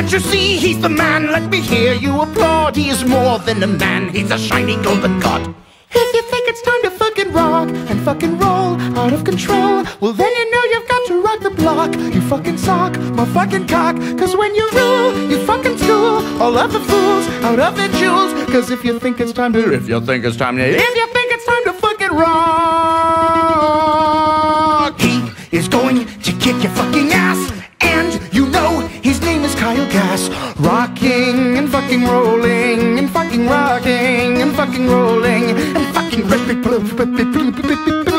Can't you see he's the man? Let me hear you applaud. He is more than a man, he's a shiny golden god. If you think it's time to fucking rock and fucking roll out of control, well then you know you've got to rock the block. You fucking sock, my fucking cock. Cause when you rule, you fucking school all of the fools out of their jewels. Cause if you think it's time to fucking rock, he is going to kick your fucking ass. And you know his name is Kyle Gass. Rocking and fucking rolling and fucking rocking and fucking rolling and fucking